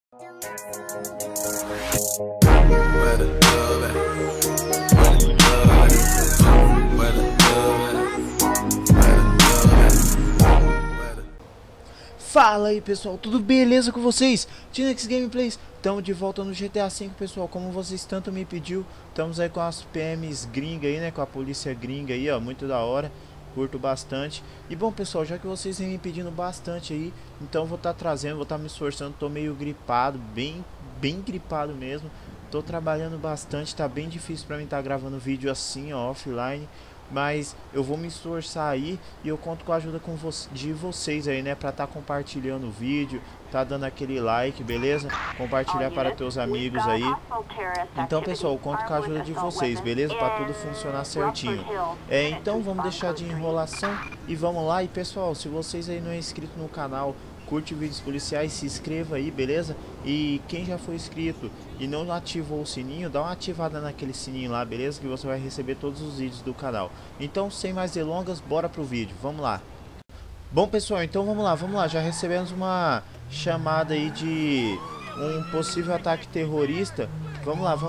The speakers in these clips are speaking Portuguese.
Fala aí pessoal, tudo beleza com vocês? Tinex Gameplays, estamos de volta no GTA V, pessoal. Como vocês tanto me pediu, estamos aí com as PMs gringa aí, né? Com a polícia gringa aí, ó, muito da hora. Curto bastante. E bom pessoal, já que vocês vêm me pedindo bastante aí, então vou estar trazendo, vou estar me esforçando. Tô meio gripado, bem gripado mesmo. Tô trabalhando bastante, tá bem difícil pra mim estar gravando vídeo assim, ó, offline. Mas eu vou me esforçar aí e eu conto com a ajuda de vocês aí, né? Pra estar compartilhando o vídeo, tá dando aquele like, beleza? Compartilhar para teus amigos aí. Então pessoal, eu conto com a ajuda de vocês, beleza? Pra tudo funcionar certinho. Então vamos deixar de enrolação e vamos lá. E pessoal, se vocês aí não é inscrito no canal, curte vídeos policiais, se inscreva aí, beleza? E quem já foi inscrito e não ativou o sininho, dá uma ativada naquele sininho lá, beleza? Que você vai receber todos os vídeos do canal. Então, sem mais delongas, bora pro vídeo, vamos lá. Bom pessoal, então vamos lá, já recebemos uma chamada aí de um possível ataque terrorista. Vamos lá.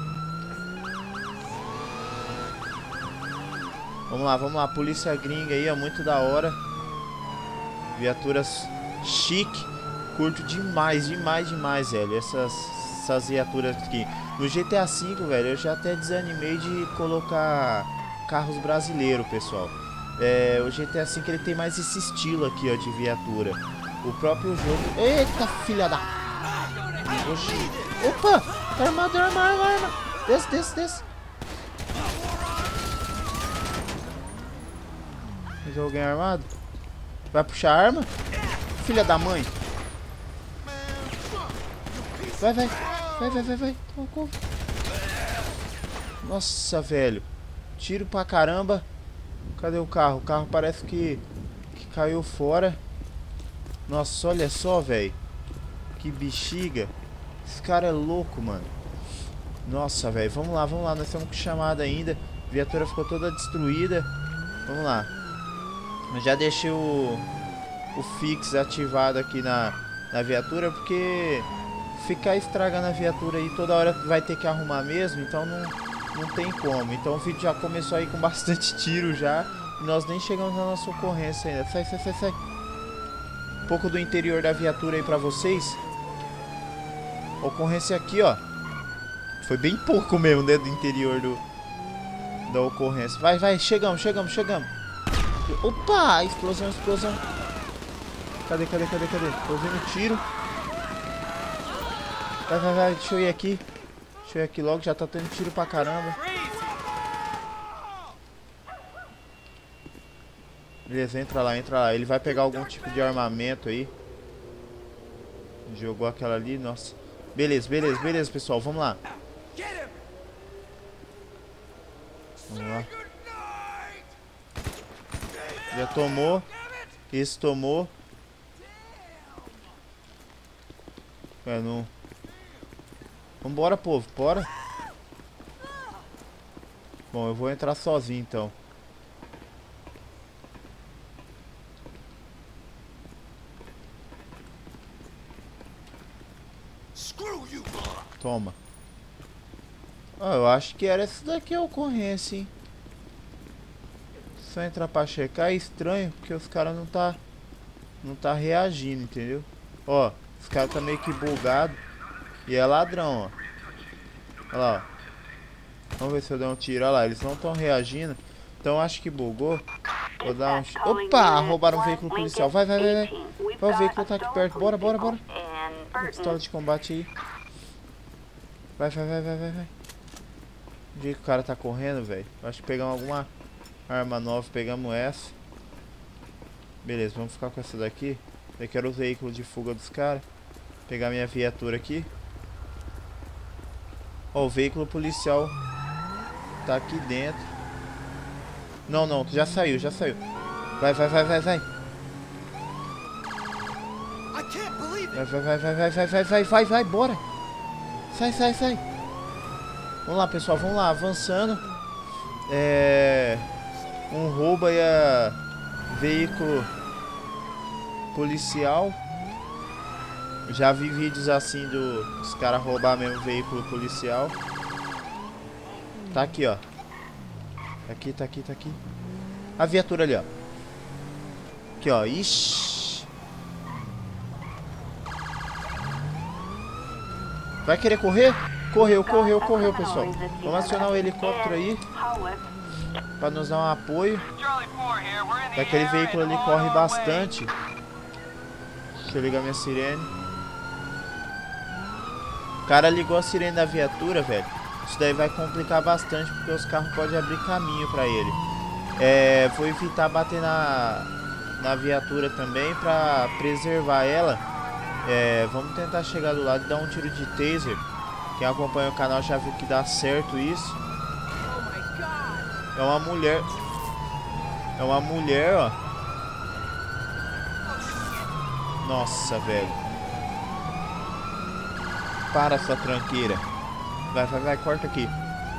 Vamos lá, polícia gringa aí, é muito da hora. Viaturas chique, curto demais, velho, essas viaturas aqui. No GTA V, velho, eu já até desanimei de colocar carros brasileiros, pessoal. O GTA V ele tem mais esse estilo aqui, ó, de viatura. O próprio jogo... Eita, filha da... Oxi. Opa, arma. Desce. Tem alguém armado? Vai puxar a arma? Filha da mãe. Vai. Nossa, velho. Tiro pra caramba. Cadê o carro? O carro parece que caiu fora. Nossa, olha só, velho. Que bexiga. Esse cara é louco, mano. Nossa, velho. Vamos lá. Nós estamos com chamada ainda. A viatura ficou toda destruída. Vamos lá. Eu já deixei o fix ativado aqui na viatura, porque ficar estragando a viatura aí toda hora vai ter que arrumar mesmo, então não tem como. Então o vídeo já começou aí com bastante tiro já, e nós nem chegamos na nossa ocorrência ainda. Sai. Um pouco do interior da viatura aí pra vocês. Ocorrência aqui, ó. Foi bem pouco mesmo, né, do interior da ocorrência. Vai, chegamos. Opa, explosão. Cadê? Tô ouvindo tiro. Vai, deixa eu ir aqui logo, já tá tendo tiro pra caramba. Beleza, entra lá. Ele vai pegar algum tipo de armamento aí. Jogou aquela ali, nossa. Beleza, pessoal, vamos lá. Já tomou. Esse tomou. Não. Vambora, povo, bora. Bom, eu vou entrar sozinho então. Toma. Eu acho que era essa daqui a ocorrência, hein? Só entrar pra checar é estranho, porque os caras não tá reagindo, entendeu? Ó, os caras tá meio que bugado. E é ladrão, ó. Olha lá, ó. Vamos ver se eu der um tiro. Olha lá, eles não estão reagindo. Então acho que bugou. Vou dar um... Opa! Roubaram um veículo policial. Vai. O veículo tá aqui perto. Bora. Pistola de combate aí. Vai. O jeito que o cara tá correndo, velho. Acho que pegamos alguma arma nova. Pegamos essa. Beleza, vamos ficar com essa daqui. Eu quero o veículo de fuga dos caras. Pegar minha viatura aqui. Ó, o veículo policial tá aqui dentro. Não, já saiu. Vai. Vai, bora. Sai. Vamos lá, pessoal, avançando. Um roubo aí a veículo policial. Já vi vídeos assim dos caras roubar mesmo veículo policial. Tá aqui, ó. Tá aqui, tá aqui, tá aqui. A viatura ali, ó. Aqui, ó. Ixi. Vai querer correr? Correu, correu, correu, pessoal. Vamos acionar o helicóptero aí pra nos dar um apoio. Aquele veículo ali corre bastante. Deixa eu ligar minha sirene. O cara ligou a sirene da viatura, velho. Isso daí vai complicar bastante, porque os carros podem abrir caminho pra ele. Vou evitar bater na viatura também pra preservar ela. Vamos tentar chegar do lado e dar um tiro de taser. Quem acompanha o canal já viu que dá certo isso. É uma mulher. É uma mulher, ó. Nossa, velho. Para sua tranqueira. Vai, vai, vai, corta aqui.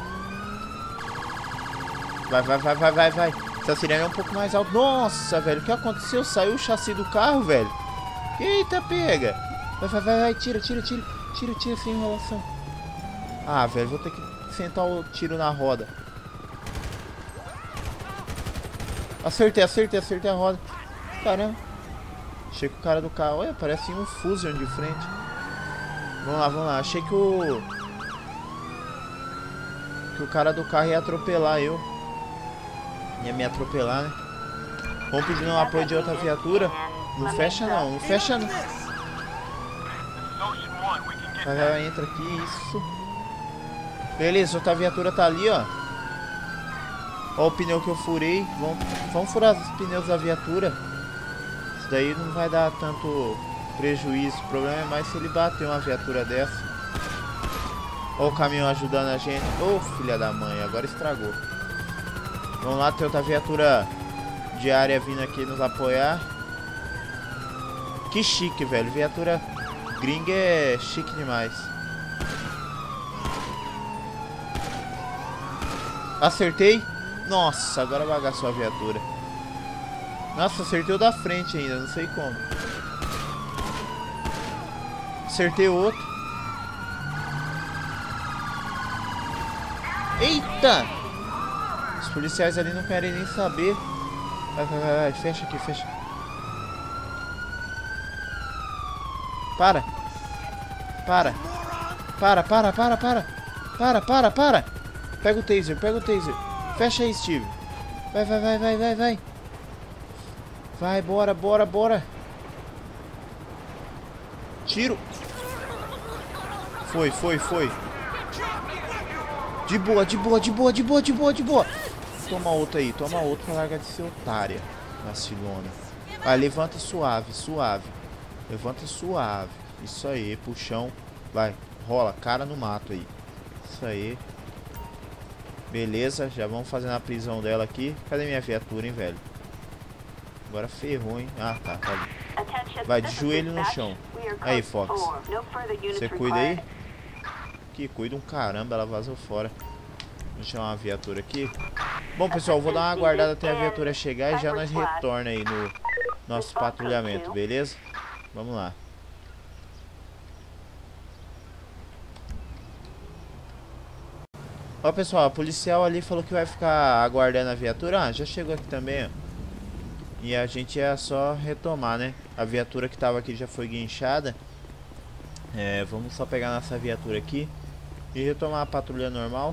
Vai, vai, vai, vai, vai, vai. Essa sirene é um pouco mais alta. Nossa, velho, o que aconteceu? Saiu o chassi do carro, velho. Eita, pega. Vai, vai, vai, vai, tira, tira, tira. Tira, tira sem enrolação. Ah, velho, vou ter que sentar o tiro na roda. Acertei, acertei, acertei a roda. Caramba. Achei que o cara do carro... Olha, parece um Fusion de frente. Vamos lá, vamos lá. Achei que o cara do carro ia atropelar eu. Ia me atropelar, né? Vamos pedir um apoio de outra viatura. Não fecha não, não fecha não. Vai, vai, entra aqui, isso. Beleza, outra viatura tá ali, ó. Ó o pneu que eu furei. Vamos furar os pneus da viatura. Isso daí não vai dar tanto prejuízo. O problema é mais se ele bater uma viatura dessa. Ó o caminhão ajudando a gente. Ô, filha da mãe, agora estragou. Vamos lá, tem outra viatura diária vindo aqui nos apoiar. Que chique, velho. Viatura gringa é chique demais. Acertei. Nossa, agora bagaçou a viatura. Nossa, acertei o da frente ainda, não sei como. Acertei o outro. Eita! Os policiais ali não querem nem saber. Vai, vai, vai, vai. Fecha aqui, fecha. Para. Para. Para, para, para, para. Para, para, para. Pega o taser, pega o taser. Fecha aí, Steve. Vai, vai, vai, vai, vai, vai. Vai, bora, bora, bora. Tiro. Foi, foi, foi. De boa, de boa, de boa, de boa, de boa, de boa. Toma outra aí, toma outra pra largar de ser otária. Vacilona. Vai, levanta suave, suave. Levanta suave. Isso aí, puxão. Vai, rola, cara no mato aí. Isso aí. Beleza, já vamos fazendo a prisão dela aqui. Cadê minha viatura, hein, velho? Agora ferrou, hein? Ah, tá, tá ali. Vai, de joelho no chão. Aí, Fox. Você cuida aí? Que cuida um caramba, ela vazou fora. Vou chamar uma viatura aqui. Bom, pessoal, vou dar uma aguardada até a viatura chegar e já nós retorna aí no nosso patrulhamento, beleza? Vamos lá. Ó, pessoal, a policial ali falou que vai ficar aguardando a viatura. Ah, já chegou aqui também, ó. E a gente ia só retomar, né? A viatura que tava aqui já foi guinchada. Vamos só pegar nossa viatura aqui e retomar a patrulha normal.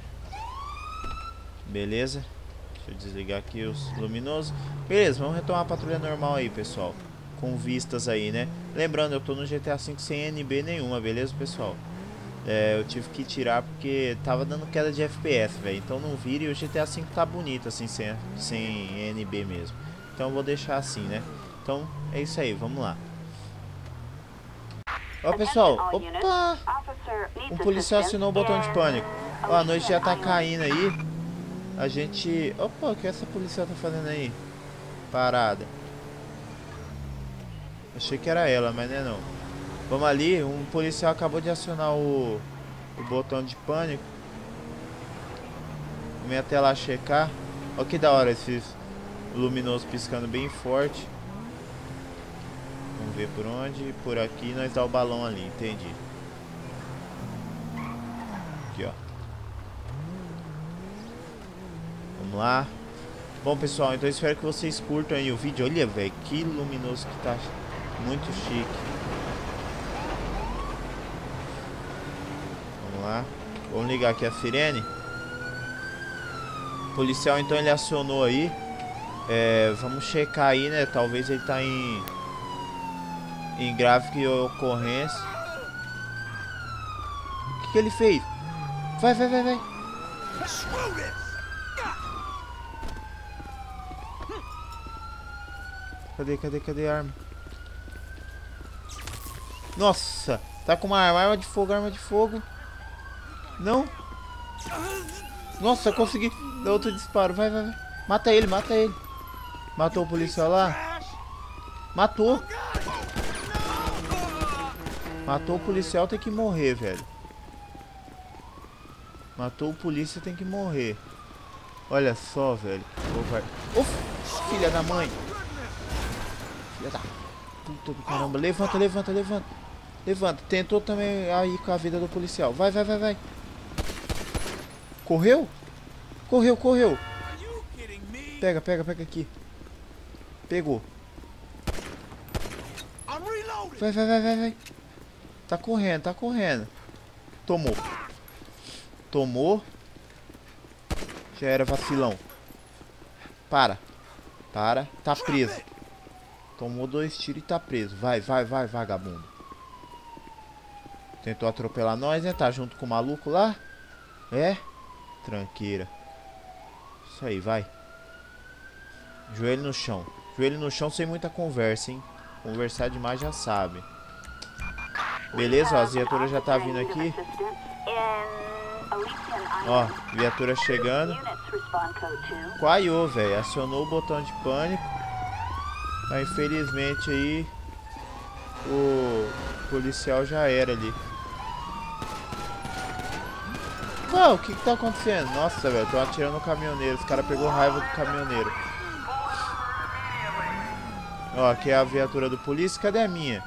Beleza. Deixa eu desligar aqui os luminosos. Beleza, vamos retomar a patrulha normal aí, pessoal. Com vistas aí, né? Lembrando, eu tô no GTA V sem NB nenhuma, beleza, pessoal? Eu tive que tirar porque tava dando queda de FPS, velho. Então não vire, e o GTA V tá bonito assim, sem NB mesmo. Então eu vou deixar assim, né? Então é isso aí, vamos lá. Ó, pessoal, opa! Um policial assinou o botão de pânico. Ó, a noite já tá caindo aí. A gente... Opa, o que essa policial tá fazendo aí? Parada. Achei que era ela, mas não é não. Vamos ali, um policial acabou de acionar o botão de pânico. Vamos até lá checar. Olha que da hora esses luminosos piscando bem forte. Vamos ver por onde. Por aqui nós dá o balão ali, entendi. Aqui, ó. Vamos lá. Bom, pessoal, então eu espero que vocês curtam aí o vídeo. Olha, velho, que luminoso que tá. Muito chique. Vamos lá. Vamos ligar aqui a sirene. O policial, então, ele acionou aí. Vamos checar aí, né? Talvez ele tá em grave ocorrência. O que ele fez? Vai. Cadê a arma? Nossa, tá com uma arma de fogo. Não. Nossa, consegui dar outro disparo. Vai. Mata ele. Matou o policial lá? Matou o policial, tem que morrer, velho. Matou o polícia, tem que morrer. Olha só, velho. Uf, filha da mãe. Filha da puta do caramba. Levanta. Tentou também aí com a vida do policial. Vai. Correu. Pega aqui. Pegou. Vai. Tá correndo. Tomou. Já era, vacilão. Para. Tá preso. Tomou 2 tiros e tá preso. Vai, vagabundo. Tentou atropelar nós, né? Tá junto com o maluco lá. Tranqueira. Isso aí, vai. Joelho no chão sem muita conversa, hein? Conversar demais já sabe. Beleza, ó, a viatura já tá vindo aqui. Ó, viatura chegando. Quaiou, velho. Acionou o botão de pânico. Mas infelizmente aí o policial já era ali. Não, o que tá acontecendo? Nossa, velho, tô atirando no caminhoneiro. Os caras pegou raiva do caminhoneiro. Ó, aqui é a viatura do polícia. Cadê a minha?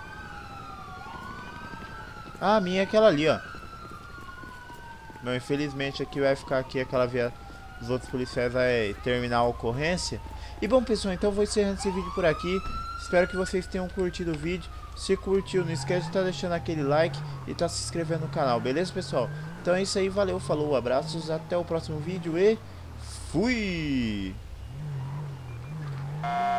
Ah, a minha é aquela ali, ó. Não, infelizmente aqui vai ficar aqui aquela viatura. Os outros policiais vai terminar a ocorrência. E bom, pessoal, então eu vou encerrando esse vídeo por aqui. Espero que vocês tenham curtido o vídeo. Se curtiu, não esquece de estar deixando aquele like e estar se inscrevendo no canal, beleza, pessoal? Então é isso aí, valeu, falou, abraços, até o próximo vídeo e fui!